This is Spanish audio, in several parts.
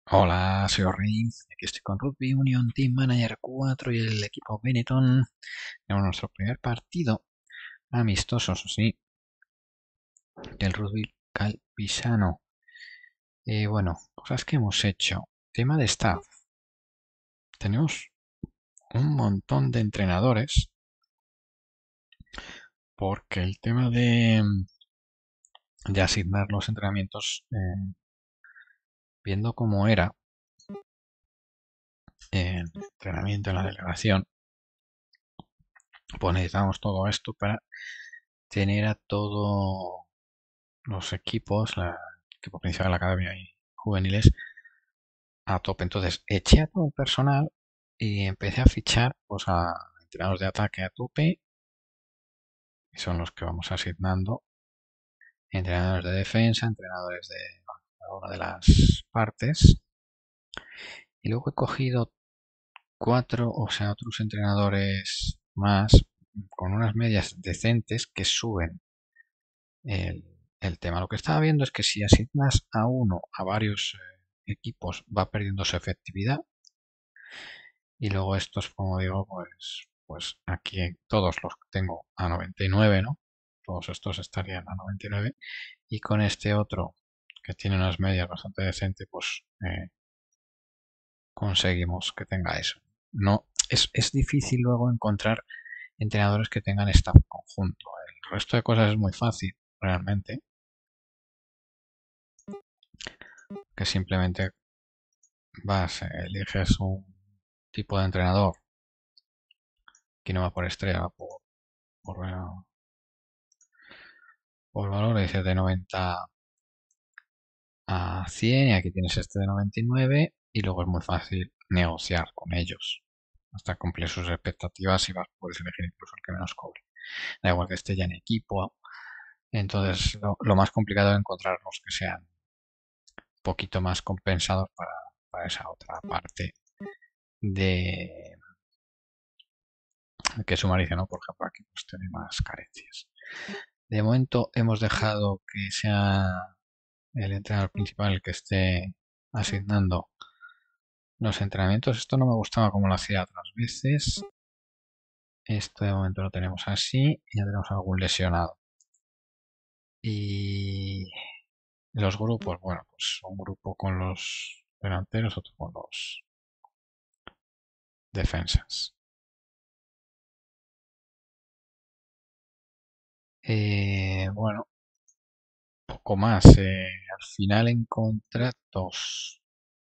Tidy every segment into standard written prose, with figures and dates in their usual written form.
Hola, soy Orrin. Aquí estoy con Rugby Union Team Manager 4 y el equipo Benetton. Tenemos nuestro primer partido amistoso, eso sí, del Rugby Calvisano. Bueno, cosas que hemos hecho. Tema de staff. Tenemos un montón de entrenadores porque el tema de asignar los entrenamientos, viendo cómo era el entrenamiento en la delegación, pues necesitamos todo esto para tener a todos los equipos, el equipo principal, la academia y juveniles, a tope. Entonces eché a todo el personal y empecé a fichar pues, a entrenadores de ataque a tope, que son los que vamos asignando, entrenadores de defensa, entrenadores de cada una de las partes. Y luego he cogido cuatro, o sea, otros entrenadores más con unas medias decentes que suben el, el tema. Lo que estaba viendo es que si asignas a uno a varios equipos va perdiendo su efectividad y luego estos, como digo, pues aquí todos los tengo a 99, ¿no? Todos estos estarían a 99 y con este otro que tiene unas medias bastante decentes, pues conseguimos que tenga eso. No, es difícil luego encontrar entrenadores que tengan staff conjunto. El resto de cosas es muy fácil, realmente, que simplemente vas, eliges un tipo de entrenador que no va por estrella, va por valores de 90 a 100 y aquí tienes este de 99 y luego es muy fácil negociar con ellos hasta cumplir sus expectativas y puedes elegir incluso el que menos cobre. Da igual que esté ya en equipo. Entonces lo más complicado es encontrar los que sean un poquito más compensados para esa otra parte de que sumarice, ¿no? Por ejemplo, aquí pues tiene más carencias. De momento hemos dejado que sea el entrenador principal el que esté asignando los entrenamientos. Esto no me gustaba como lo hacía otras veces. Esto de momento lo tenemos así. Y ya tenemos algún lesionado. Y los grupos, bueno, pues un grupo con los delanteros, otro con los defensas. Bueno, poco más. Al final en contratos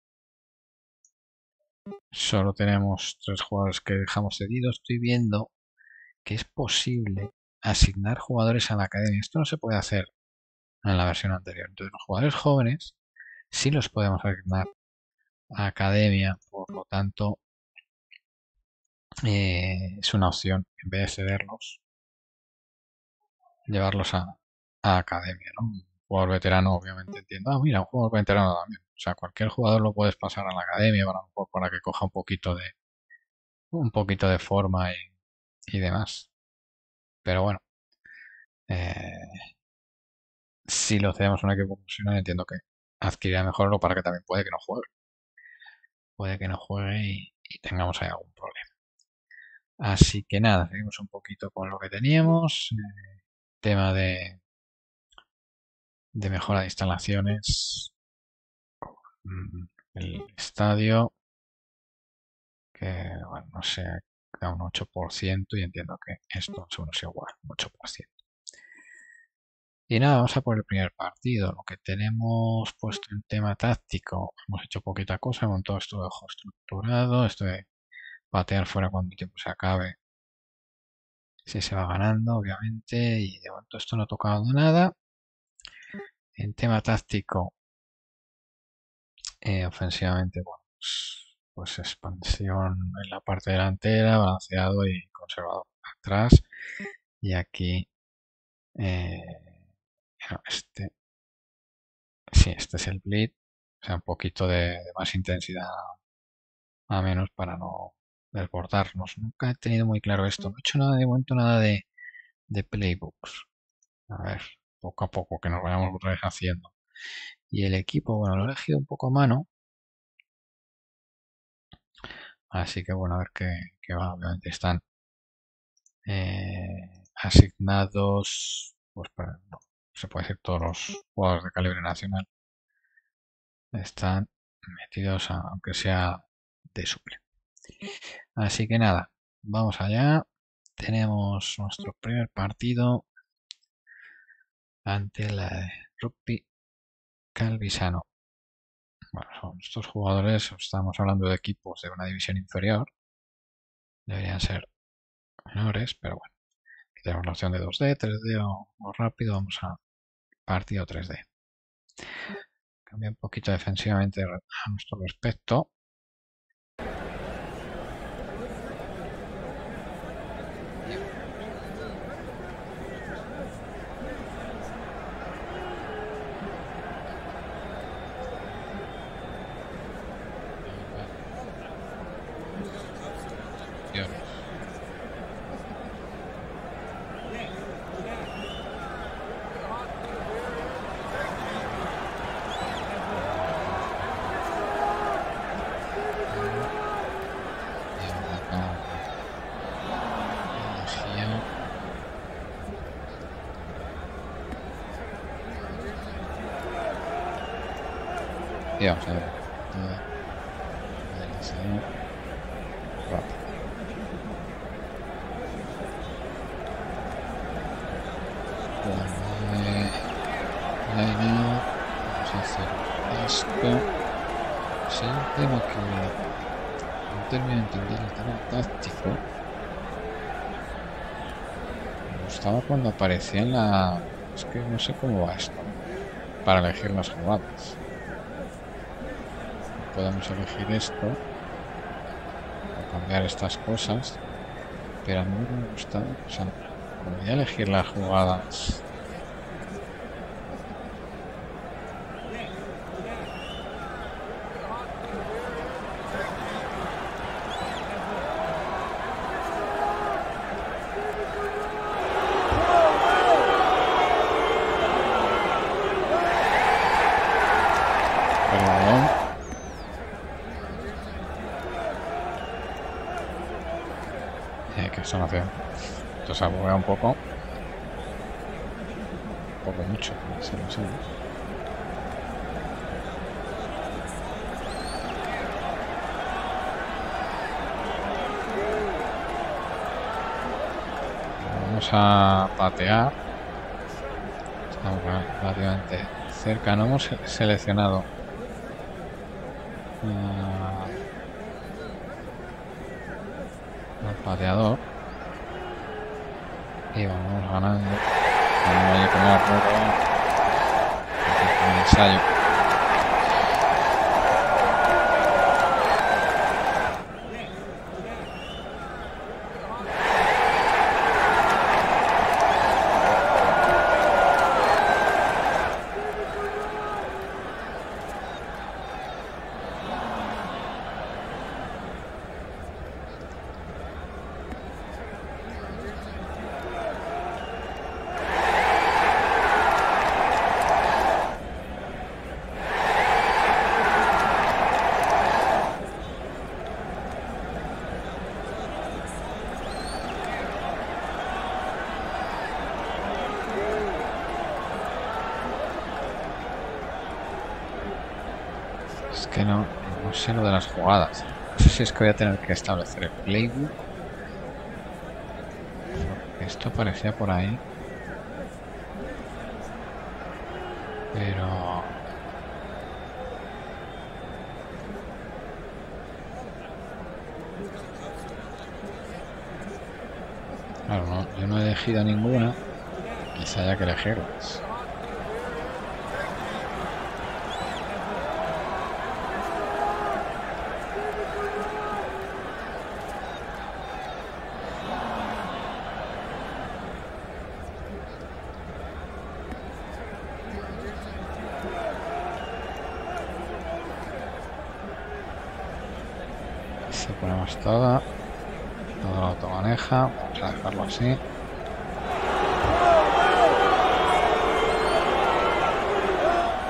solo tenemos tres jugadores que dejamos cedidos. Estoy viendo que es posible asignar jugadores a la academia. Esto no se puede hacer en la versión anterior. Entonces, los jugadores jóvenes sí los podemos asignar a academia, por lo tanto, es una opción en vez de cederlos, llevarlos a academia, ¿no? Un jugador veterano, obviamente, entiendo. Ah, mira, un jugador veterano también. O sea, cualquier jugador lo puedes pasar a la academia para que coja un poquito de forma y demás. Pero bueno, eh, si lo cedemos a un equipo profesional, entiendo que adquirirá mejor lo para que también puede que no juegue. Puede que no juegue y tengamos ahí algún problema. Así que nada, seguimos un poquito con lo que teníamos. Tema de mejora de instalaciones. El estadio, que bueno, no sé, da un 8% y entiendo que esto más o menos igual, un 8%. Y nada, vamos a por el primer partido. Lo que tenemos puesto en tema táctico, hemos hecho poquita cosa, con todo esto de juego estructurado, esto de patear fuera cuando el tiempo se acabe, si se va ganando, obviamente, y de momento esto no ha tocado nada. En tema táctico, ofensivamente, bueno, pues expansión en la parte delantera, balanceado y conservador atrás. Y aquí, eh, no, sí, este es el bleed, o sea, un poquito de más intensidad a menos para no desbordarnos. Nunca he tenido muy claro esto. No he hecho nada de momento, nada de playbooks. A ver, poco a poco que nos vayamos haciendo. Y el equipo, bueno, lo he elegido un poco a mano, Así que bueno, a ver qué va. Obviamente están asignados, pues no, se puede decir todos los jugadores de calibre nacional están metidos, aunque sea de suple. Así que nada, vamos allá. Tenemos nuestro primer partido ante la Rugby Calvisano. Bueno, son estos jugadores, estamos hablando de equipos de una división inferior. Deberían ser menores, pero bueno. Aquí tenemos la opción de 2D, 3D o rápido. Vamos a partido 3D. Cambia un poquito defensivamente a nuestro respecto. Y vamos a ver. Rápido. Vamos a hacer esto. Si hay un tema que no termino de entender el tema táctico. Me gustaba cuando aparecía en la... Es que no sé cómo va esto. Para elegir las jugadas. Podemos elegir esto o cambiar estas cosas, pero a mí me gusta, o sea, voy a elegir las jugadas. Que eso no hace. Entonces aburre un poco mucho, si lo sé. Vamos a patear. Estamos relativamente cerca. No hemos seleccionado al pateador. Y vamos ganando. Vamos a poner un ensayo. Es que no sé lo de las jugadas. No sé si es que voy a tener que establecer el playbook. Porque esto parecía por ahí. Pero... Claro, no, yo no he elegido ninguna. Quizá haya que elegirlas. Si ponemos todo la automaneja, vamos a dejarlo así.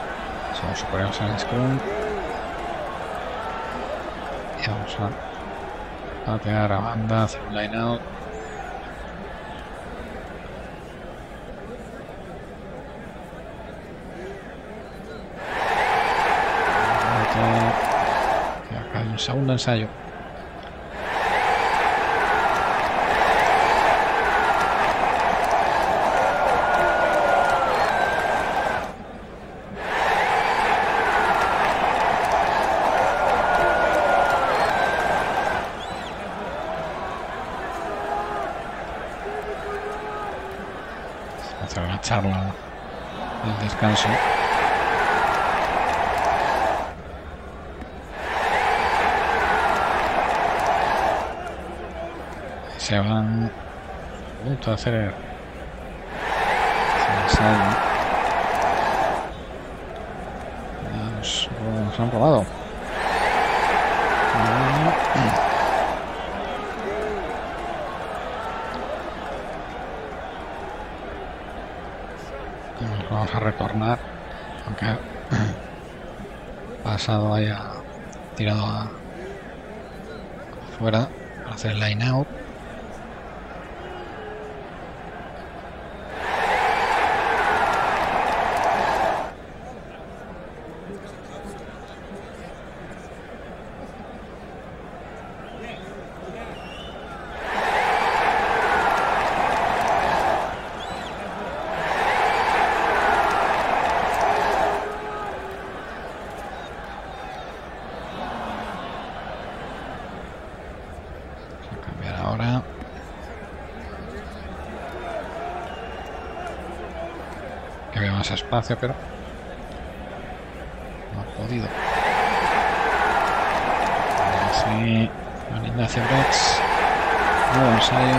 Si nos ponemos en Scrum y vamos a patear a banda, hacer un line out. Que acá hay un segundo ensayo. Hacer la charla del descanso. Se van a punto de hacer el ensayo. Nos han robado. Nos vamos a retornar, aunque ha pasado haya tirado afuera para hacer el line out. Ahora que había más espacio, pero no ha podido. Así, Juan Ignacio Brets, nuevo ensayo.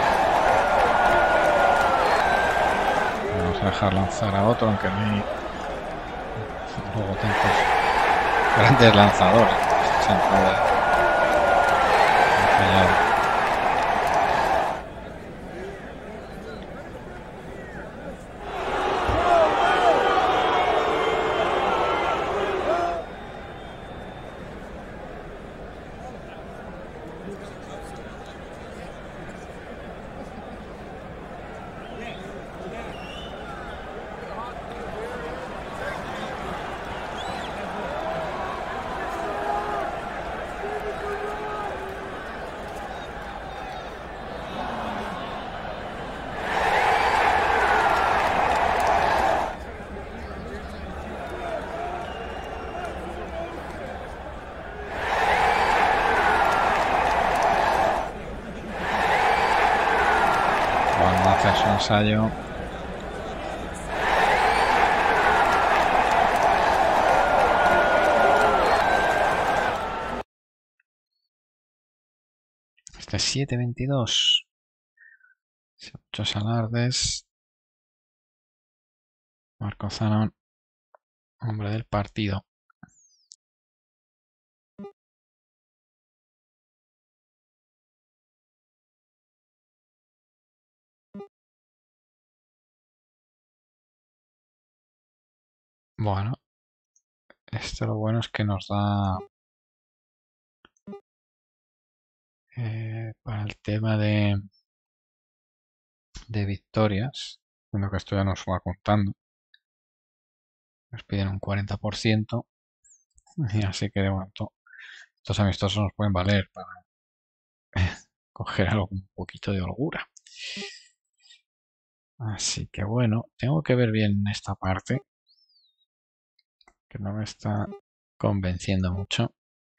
Vamos a dejar lanzar a otro, aunque no hay luego tantos grandes lanzadores. Su ensayo. Este es 7-22. 8 Salardes. Marco Zanon, hombre del partido. Bueno, esto lo bueno es que nos da para el tema de victorias, viendo que esto ya nos va contando. Nos piden un 40% y así que de momento estos amistosos nos pueden valer para coger algo un poquito de holgura. Así que bueno, tengo que ver bien esta parte, que no me está convenciendo mucho.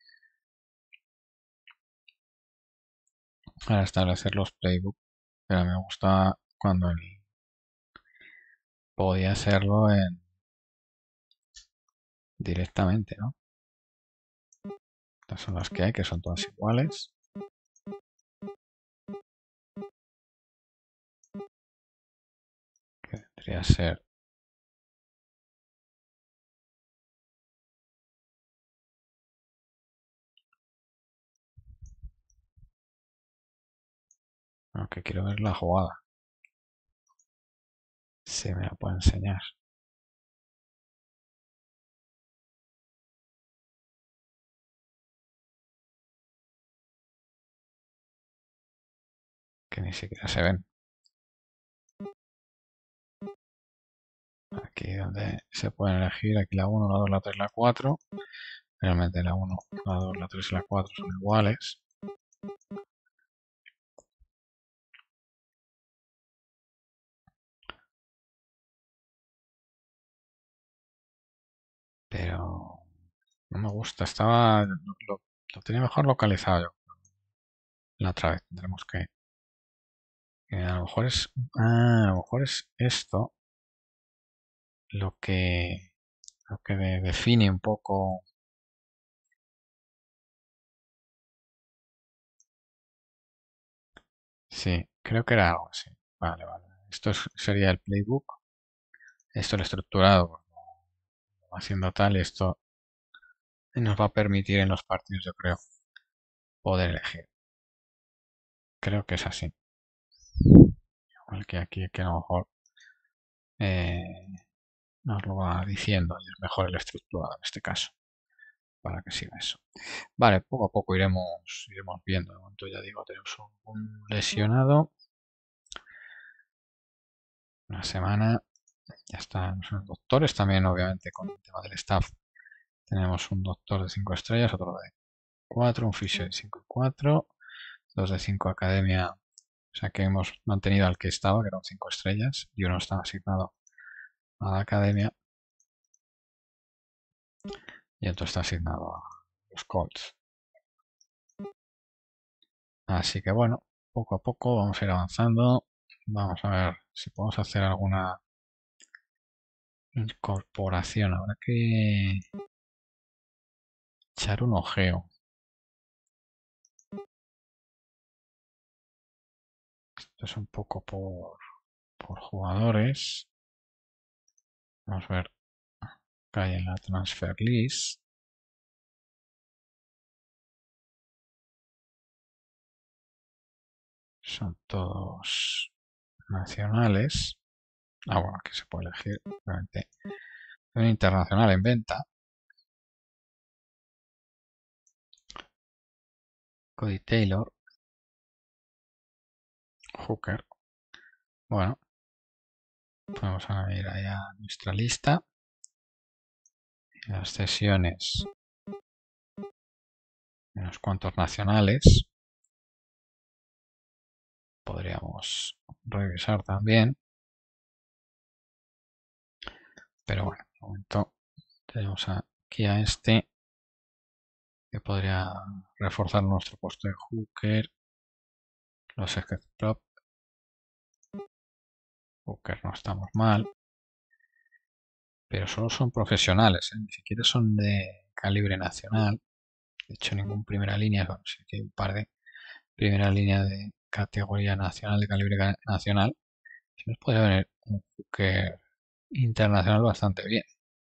Para establecer los playbooks, pero me gusta cuando podía hacerlo directamente, ¿no? Estas son las que hay, que son todas iguales. Que vendría a ser aunque quiero ver la jugada. Se me la puede enseñar. ni siquiera se ven. Aquí donde se pueden elegir, aquí la 1, la 2, la 3, la 4. Realmente la 1, la 2, la 3 y la 4 son iguales. Pero no me gusta, lo tenía mejor localizado yo. La otra vez tendremos a lo mejor a lo mejor es esto lo que, define un poco. Sí, creo que era algo así. Vale, vale. Sería el playbook. Esto el estructurado, haciendo tal, y esto nos va a permitir en los partidos, yo creo, poder elegir. Creo que es así. Igual que aquí, que a lo mejor eh, nos lo va diciendo y es mejor el estructurado en este caso, para que siga eso. Vale, poco a poco iremos viendo. De momento ya digo, tenemos un lesionado. Una semana. Ya están los doctores también, obviamente, con el tema del staff. Tenemos un doctor de 5 estrellas, otro de 4, un fisio de 5 y 4, dos de 5 academia. O sea que hemos mantenido al que estaba, que eran 5 estrellas, y uno estaba asignado a la academia y otro está asignado a los Colts. Así que bueno, poco a poco vamos a ir avanzando. Vamos a ver si podemos hacer alguna incorporación. Habrá que echar un ojeo. Esto es un poco por jugadores. Vamos a ver qué hay en la transfer list. Son todos nacionales. Bueno, aquí se puede elegir, obviamente. Un internacional en venta. Cody Taylor. Hooker. Bueno, vamos a ir allá a nuestra lista. En las sesiones, unos cuantos nacionales. Podríamos revisar también. Pero bueno, de momento tenemos aquí a este que podría reforzar nuestro puesto de hooker. Los ejes prop. Hooker no estamos mal. Pero solo son profesionales, ni siquiera son de calibre nacional. De hecho, ningún primera línea, bueno, sí que hay un par de primera línea de categoría nacional, de calibre nacional. Si nos puede venir un hooker internacional bastante bien.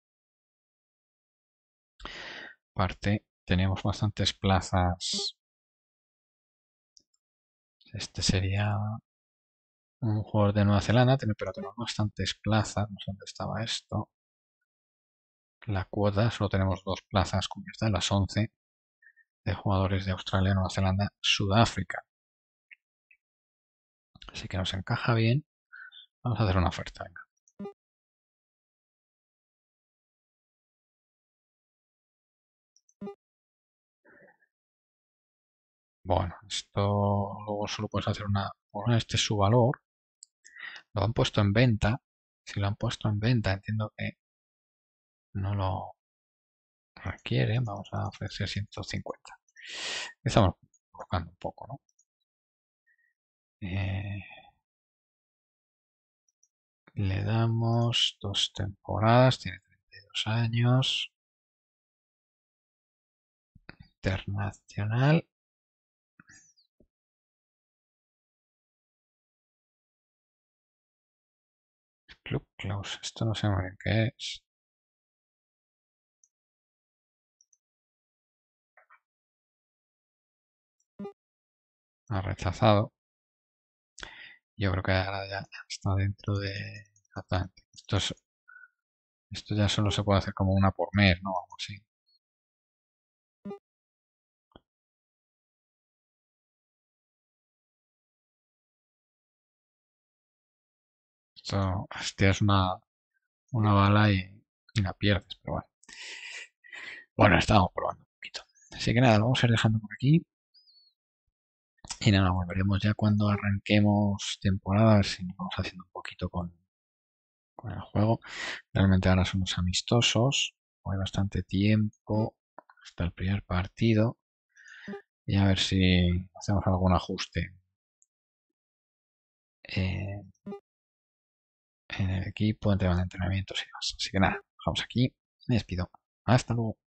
Aparte, tenemos bastantes plazas. Este sería un jugador de Nueva Zelanda, pero tenemos bastantes plazas. No sé dónde estaba esto. La cuota, solo tenemos 2 plazas cubiertas, las 11 de jugadores de Australia, Nueva Zelanda, Sudáfrica. Así que nos encaja bien. Vamos a hacer una oferta, venga. Bueno, esto luego solo puedes hacer este es su valor. Lo han puesto en venta. Si lo han puesto en venta, entiendo que no lo requieren. Vamos a ofrecer 150. Estamos buscando un poco, ¿no? Eh, le damos 2 temporadas, tiene 32 años. Internacional. Club Close. Esto no sé muy bien qué es. Ha rechazado. Yo creo que ahora ya está dentro de Atlante. Esto ya solo se puede hacer como una por mes, ¿no? Algo así. Tiras una bala y la pierdes, pero bueno. Bueno, estábamos probando un poquito. Así que nada, lo vamos a ir dejando por aquí. Y nada, volveremos ya cuando arranquemos temporada, a ver si nos vamos haciendo un poquito con el juego. Realmente ahora somos amistosos, hay bastante tiempo hasta el primer partido y a ver si hacemos algún ajuste eh, en el equipo, en tema de entrenamientos y demás. Así que nada, dejamos aquí, me despido. Hasta luego.